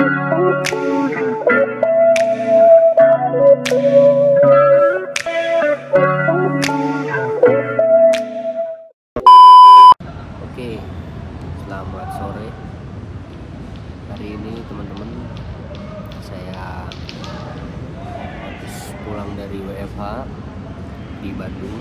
Oke, selamat sore. Hari ini teman-teman, saya habis pulang dari WFH di Bandung.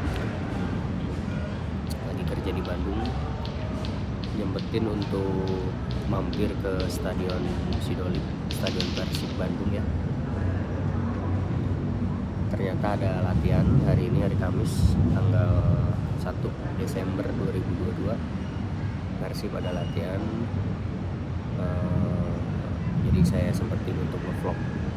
Lagi kerja di Bandung, nyempetin untuk mampir ke Stadion Sidolik, Stadion Persib Bandung ya. Ternyata ada latihan hari ini, hari Kamis, tanggal 1 Desember 2022. Persib ada latihan, jadi saya sempetin untuk nge-vlog.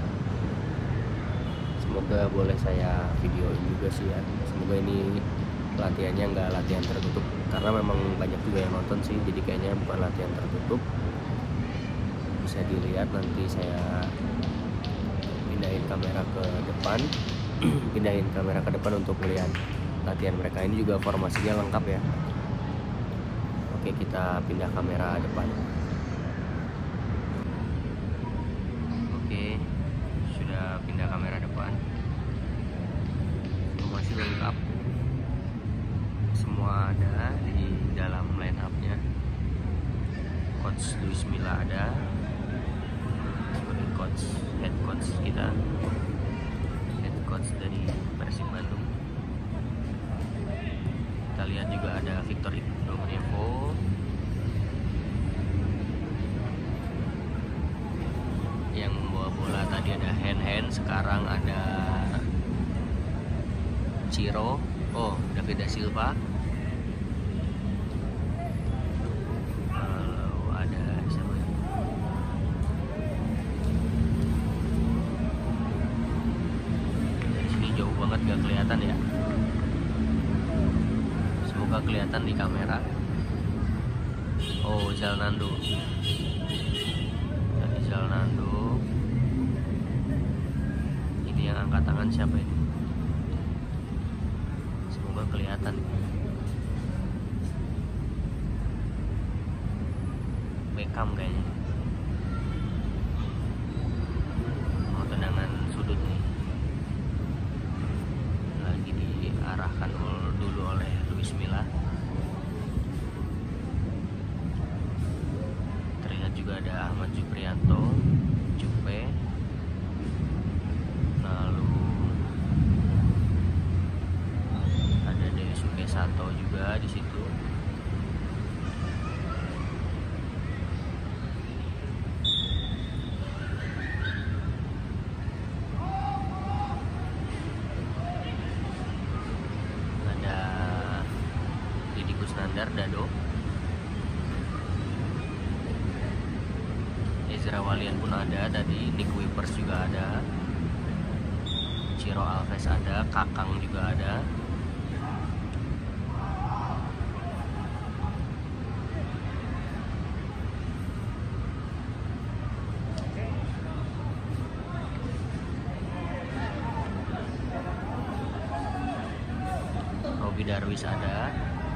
Semoga boleh saya videoin juga sih ya. Semoga ini latihannya nggak latihan tertutup, karena memang banyak juga yang nonton sih, jadi kayaknya bukan latihan tertutup. Bisa dilihat, nanti saya pindahin kamera ke depan untuk melihat latihan mereka. Ini juga formasinya lengkap ya. Oke, kita pindah kamera depan. Oke, sudah pindah kamera depan. Formasi lengkap, semua ada di dalam line up-nya. Coach Luis Milla ada, head coach kita, head coach dari Persib Bandung. Kita lihat juga ada Victor Ibrahimovic yang membawa bola. Tadi ada hand, sekarang ada Ciro, David da Silva. Lalu ada siapa ya? Dari sini jauh banget gak kelihatan ya. Semoga kelihatan di kamera. Zalnando. Dari Zalnando. Ini yang angkat tangan siapa ini? Semoga kelihatan. Beckham kayaknya. Mau tendangan sudut nih. Lagi diarahkan dulu oleh Luis Milla. Terlihat juga ada Ahmad Juprianto, Jupe. Lalu ada Daisuke Sato juga di situ. Ada Didi Kusnandar, Dado. Ezra Walian pun ada, tadi Nick Wipers juga ada, Ciro Alves ada, Kakang juga ada. Robi Darwis ada.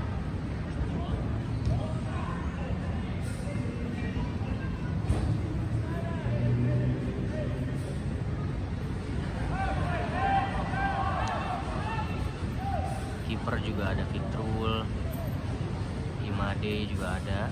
Kiper juga ada, Fitrul, Imade juga ada.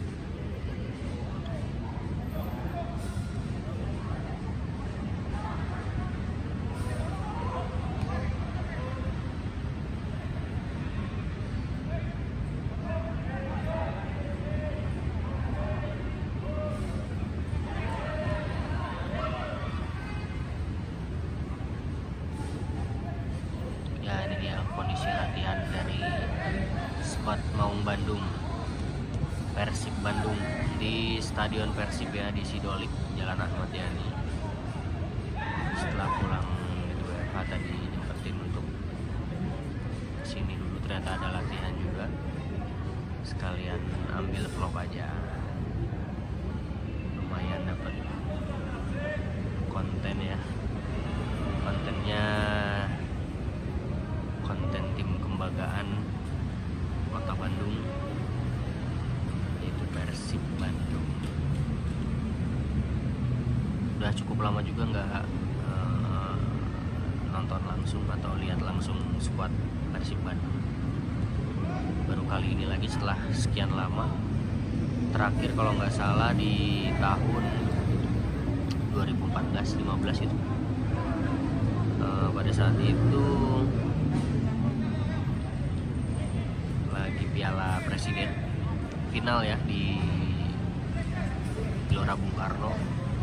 Ya, ini dia kondisi latihan dari squad Maung Bandung, Persib Bandung, di Stadion Persib ya, di Sidolik, Jalan Ahmad Yani. Setelah pulang dari WFH tadi, nyempetin untuk kesini dulu, ternyata ada latihan juga, sekalian ambil vlog aja. Lumayan dapat konten ya, kontennya konten tim kebanggaan Kota Bandung, yaitu Persib Bandung. udah cukup lama juga nggak nonton langsung atau lihat langsung skuad Persib Bandung. Baru kali ini lagi setelah sekian lama. Terakhir kalau nggak salah di tahun 2014-15 itu. Pada saat itu lagi Piala Presiden final ya di Gelora Bung Karno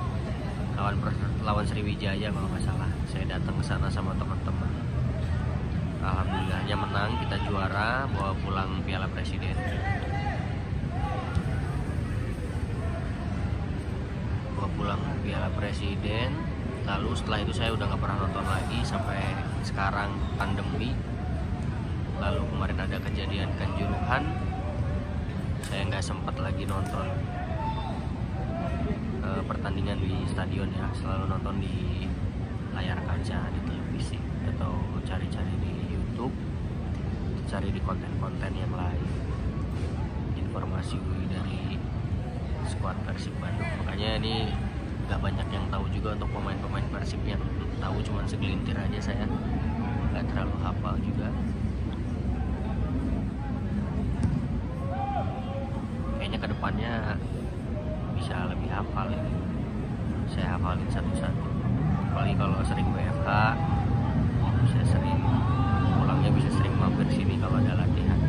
lawan Sriwijaya kalau nggak salah. Saya datang ke sana sama teman-teman. Alhamdulillahnya menang, kita juara, bawa pulang Piala Presiden. Bawa pulang Piala Presiden. Lalu setelah itu saya udah nggak pernah nonton lagi sampai sekarang pandemi. Lalu kemarin ada kejadian Kanjuruhan, saya nggak sempat lagi nonton pertandingan di stadion ya. Selalu nonton di layar kaca di televisi atau cari-cari di YouTube, cari di konten-konten yang lain informasi dari skuad Persib Bandung. Makanya ini nggak banyak yang tahu juga untuk pemain-pemain Persib, yang tahu cuma segelintir aja, saya nggak terlalu hafal juga. Kayaknya kedepannya bisa lebih hafal ini. Saya hafalin satu-satu. Apalagi kalau sering WFH, bisa sering pulangnya, bisa sering mampir sini kalau ada latihan.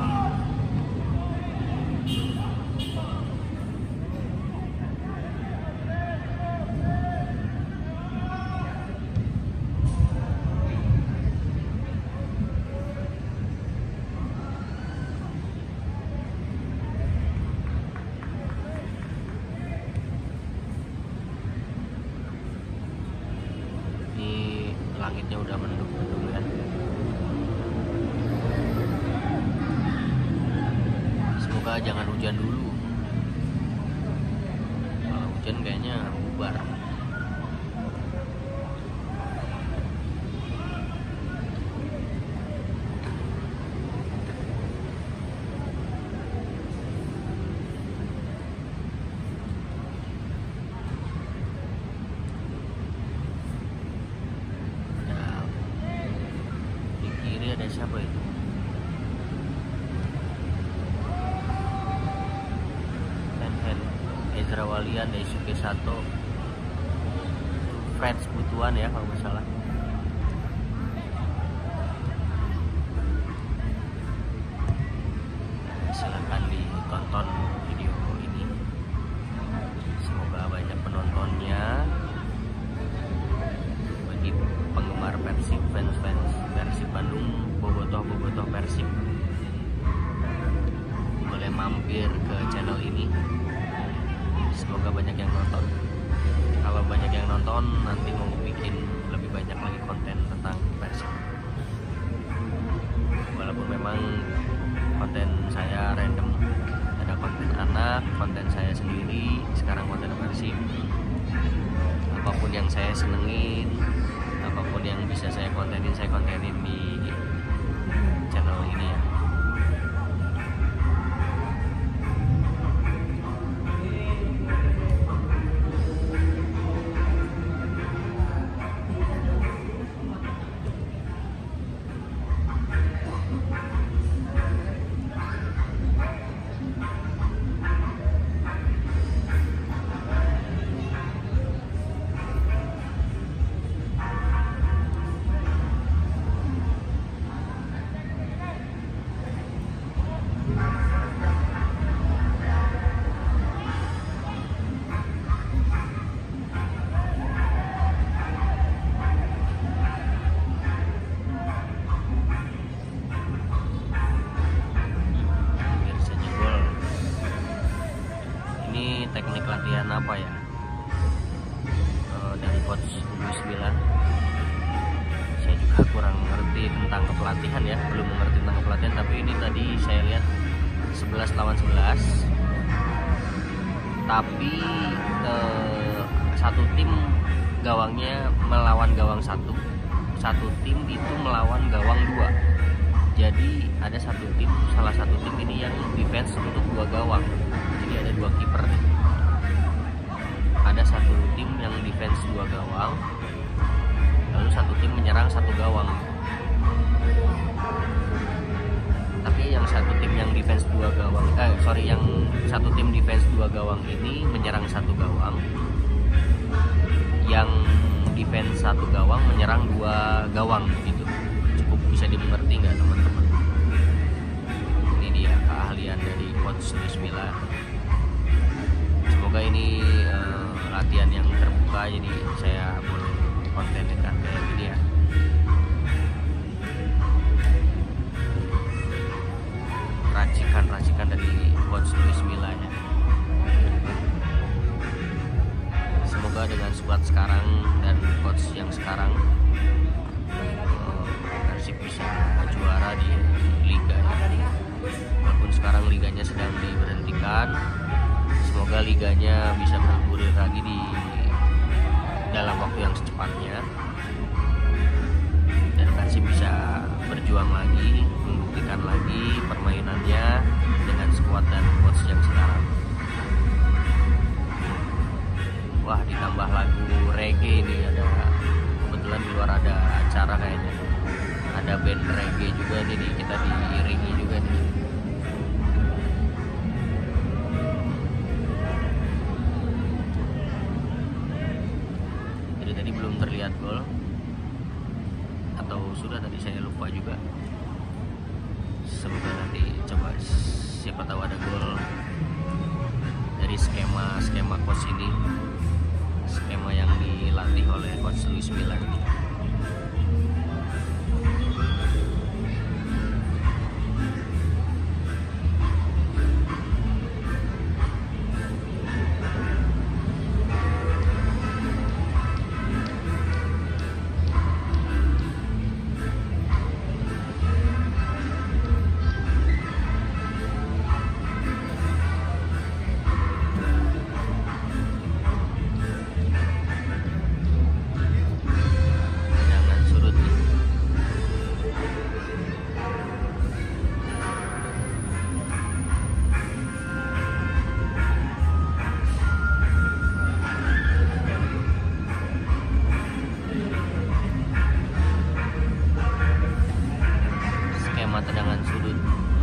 Langitnya udah mendung-mendung ya. Semoga jangan hujan dulu. Kalau hujan kayaknya bubar. Ada siapa itu? Fan Ezra Walian, Daisuke Sato, Freds Butuan ya kalau nggak salah. Silahkan ditonton video ini. Semoga banyak penontonnya. Bagi penggemar Persib, fans Persib Bandung, bobotoh Persib, boleh mampir ke channel ini. Semoga banyak yang nonton. Kalau banyak yang nonton, nanti mau bikin lebih banyak lagi konten tentang Persib. Walaupun memang konten saya random, ada konten anak, konten saya sendiri, sekarang konten Persib. Apapun yang saya senengin, apapun yang bisa saya kontenin di channel ini ya. Teknik latihan apa ya, dari coach Luis bilang. Saya juga kurang ngerti tentang kepelatihan ya, belum mengerti tentang kepelatihan, tapi ini tadi saya lihat 11 lawan 11, tapi satu tim gawangnya melawan gawang satu tim itu melawan gawang dua. Jadi ada salah satu tim ini yang defense untuk dua gawang, jadi ada dua kiper. Ada satu tim yang defense 2 gawang, lalu satu tim menyerang 1 gawang. Tapi yang satu tim yang defense 2 gawang, yang satu tim defense 2 gawang ini menyerang 1 gawang, yang defense 1 gawang menyerang 2 gawang gitu. Cukup bisa dimengerti nggak teman-teman? Ini dia keahlian dari coach Luis Milla. Semoga ini latihan yang terbuka, jadi saya boleh kontennya kan kayak gini ya. Racikan dari coach Luis Milla ya. Semoga dengan squad sekarang dan coach yang sekarang Persib bisa juara di liga ya. Walaupun sekarang liganya sedang diberhentikan, semoga liganya bisa bergulir lagi di dalam waktu yang secepatnya dan Persib bisa berjuang lagi, membuktikan lagi permainannya dengan skuad dan coach yang sekarang. Wah, ditambah lagu reggae ini, ada kebetulan di luar ada acara kayaknya, ada band reggae juga nih, kita diiringi juga nih. Jadi tadi belum terlihat gol, atau sudah, tadi saya lupa juga. Semoga nanti coba, siapa tahu ada gol dari skema coach ini, skema yang dilatih oleh coach Luis Milla ini. Tendangan sudut.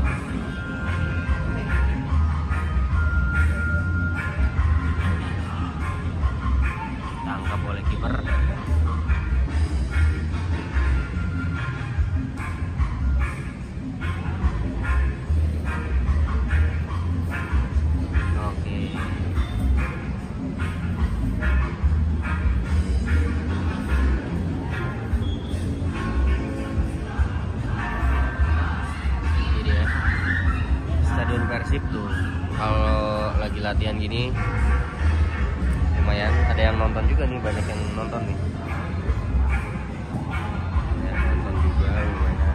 Tangkap oleh kiper. Oke. Persib tuh kalau lagi latihan gini lumayan ada yang nonton juga nih, banyak yang nonton nih ya, nonton juga lumayan.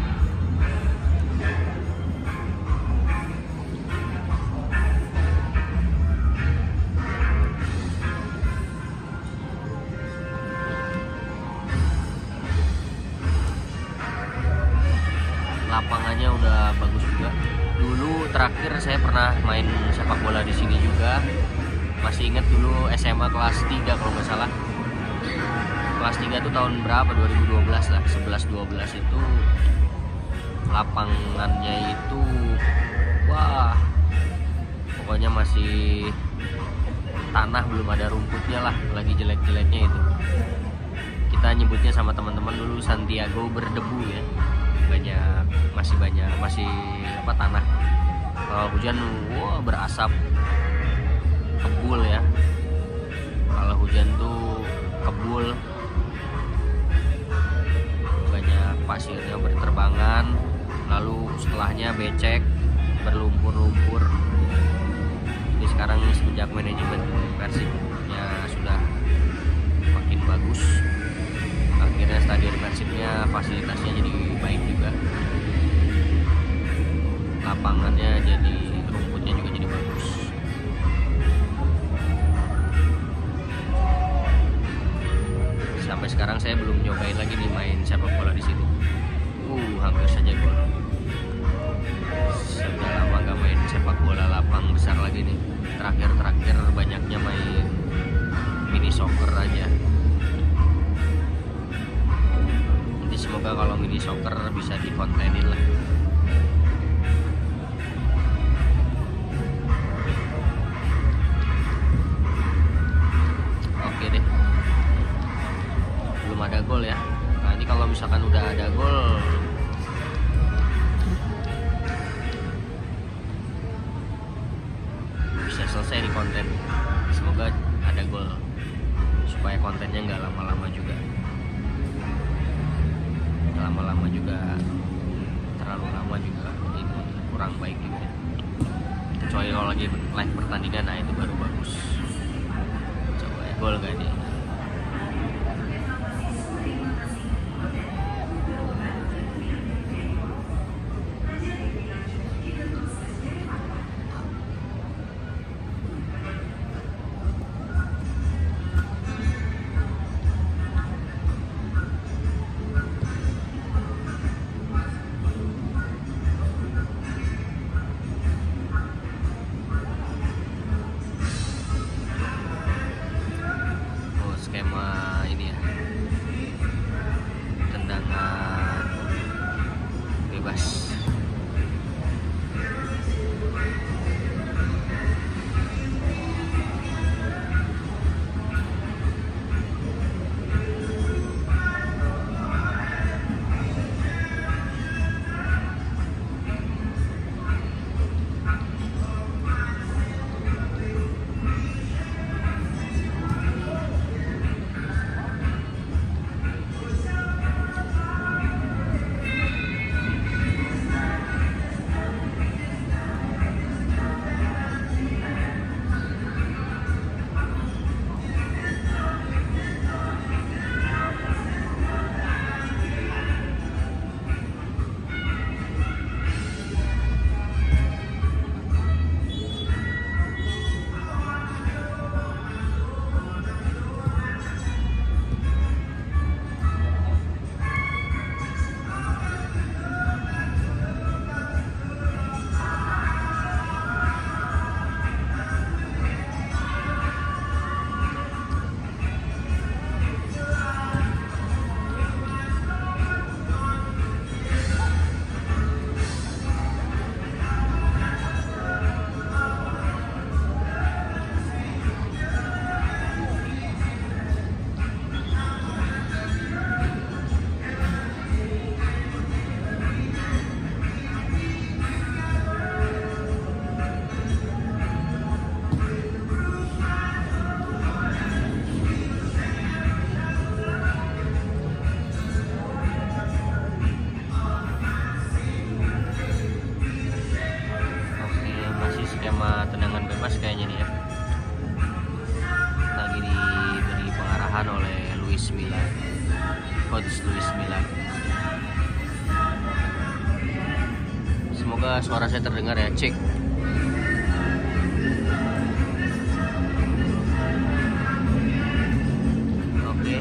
Lapangannya udah bagus juga. Dulu terakhir saya pernah main sepak bola di sini juga. Masih ingat dulu SMA kelas 3 kalau nggak salah. Kelas 3 itu tahun berapa? 2012 lah. 11-12 itu lapangannya itu wah, pokoknya masih tanah, belum ada rumputnya lah, lagi jelek-jeleknya itu. Kita nyebutnya sama teman-teman dulu Santiago berdebu ya. Masih tanah. Kalau hujan wah berasap, kebul ya. Kalau hujan tuh kebul, banyak pasirnya berterbangan, lalu setelahnya becek, berlumpur-lumpur. Jadi sekarang semenjak manajemen Persibnya sudah makin bagus, akhirnya stadion Persibnya fasilitasnya jadi baik juga, lapangannya jadi, rumputnya juga jadi bagus. Sampai sekarang saya belum nyobain lagi nih main sepak bola di sini. Hampir saja gol. Sudah lama gak main sepak bola lapang besar lagi nih. Terakhir banyaknya main mini soccer aja. Nanti semoga kalau mini soccer bisa dikontenin lah. Oke deh, belum ada gol ya. Nah, ini kalau misalkan udah ada gol, bisa selesai di konten. Semoga ada gol supaya kontennya nggak lama-lama juga. Lama-lama juga, terlalu lama juga itu kurang baik juga. Kecuali kalau lagi live pertandingan, nah itu baru bagus. Coba ya, gol gak nih? Skema ini ya, tendangan bebas. Skema tendangan bebas kayaknya nih ya, lagi diberi pengarahan oleh Luis Milla, coach Luis Milla. Semoga suara saya terdengar ya, cek. Oke.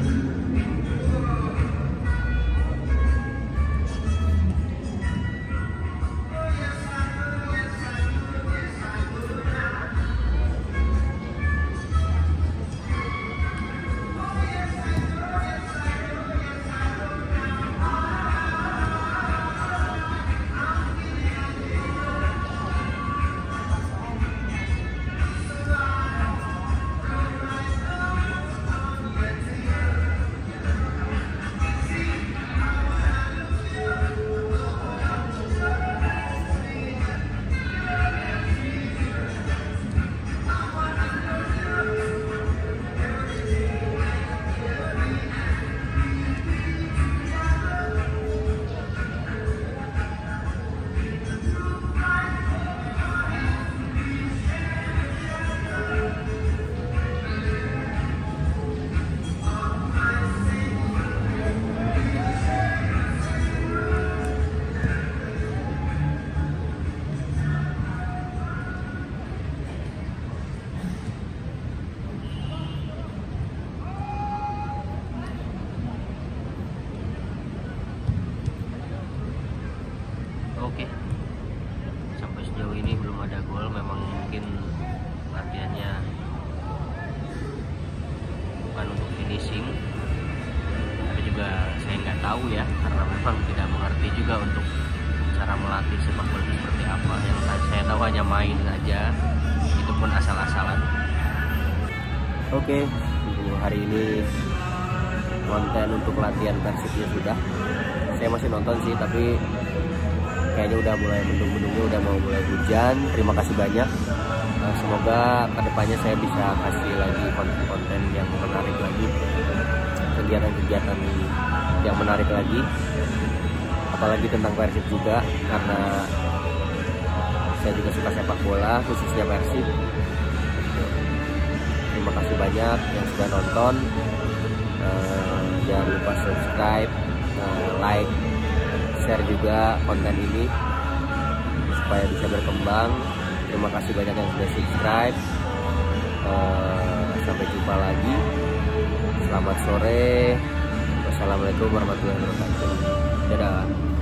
tahu ya, karena memang tidak mengerti juga untuk cara melatih sepak bola itu seperti apa. Yang saya tahu hanya main saja, itu pun asal-asalan. Oke, untuk hari ini konten untuk latihan Persibnya sudah. Saya masih nonton sih, tapi kayaknya udah mulai mendung-mendungnya, udah mau mulai hujan. Terima kasih banyak. Semoga kedepannya saya bisa kasih lagi konten-konten yang menarik lagi, kegiatan-kegiatan yang menarik lagi, apalagi tentang Persib juga, karena saya juga suka sepak bola, khususnya Persib. Terima kasih banyak yang sudah nonton. Jangan lupa subscribe, like, share juga konten ini supaya bisa berkembang. Terima kasih banyak yang sudah subscribe. Sampai jumpa lagi. Selamat sore. Wassalamualaikum warahmatullahi wabarakatuh. Dadah.